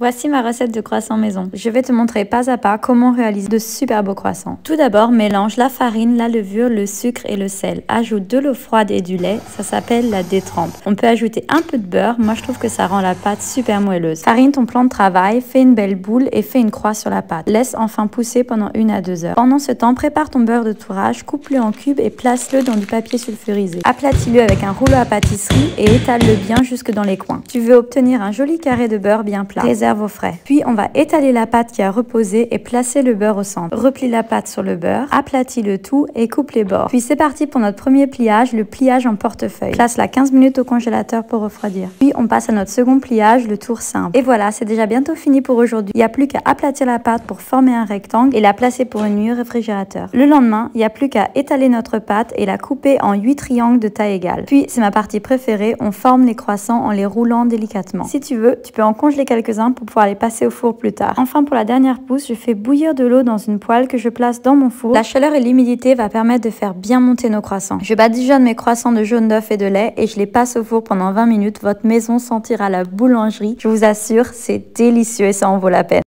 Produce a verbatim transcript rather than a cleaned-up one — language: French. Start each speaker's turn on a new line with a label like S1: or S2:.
S1: Voici ma recette de croissant maison. Je vais te montrer pas à pas comment réaliser de super beaux croissants. Tout d'abord, mélange la farine, la levure, le sucre et le sel. Ajoute de l'eau froide et du lait, ça s'appelle la détrempe. On peut ajouter un peu de beurre, moi je trouve que ça rend la pâte super moelleuse. Farine ton plan de travail, fais une belle boule et fais une croix sur la pâte. Laisse enfin pousser pendant une à deux heures. Pendant ce temps, prépare ton beurre de tourage, coupe-le en cubes et place-le dans du papier sulfurisé. Aplatis-le avec un rouleau à pâtisserie et étale-le bien jusque dans les coins. Tu veux obtenir un joli carré de beurre bien plat. Réserve au frais. Puis on va étaler la pâte qui a reposé et placer le beurre au centre. Replie la pâte sur le beurre, aplatis le tout et coupe les bords. Puis c'est parti pour notre premier pliage, le pliage en portefeuille. Place-la quinze minutes au congélateur pour refroidir. Puis on passe à notre second pliage, le tour simple. Et voilà, c'est déjà bientôt fini pour aujourd'hui. Il n'y a plus qu'à aplatir la pâte pour former un rectangle et la placer pour une nuit au réfrigérateur. Le lendemain, il n'y a plus qu'à étaler notre pâte et la couper en huit triangles de taille égale. Puis c'est ma partie préférée, on forme les croissants en les roulant délicatement. Si tu veux, tu peux en congeler quelques-uns pour pouvoir les passer au four plus tard. Enfin, pour la dernière pousse, je fais bouillir de l'eau dans une poêle que je place dans mon four. La chaleur et l'humidité va permettre de faire bien monter nos croissants. Je badigeonne mes croissants de jaune d'œuf et de lait et je les passe au four pendant vingt minutes. Votre maison sentira la boulangerie. Je vous assure, c'est délicieux et ça en vaut la peine.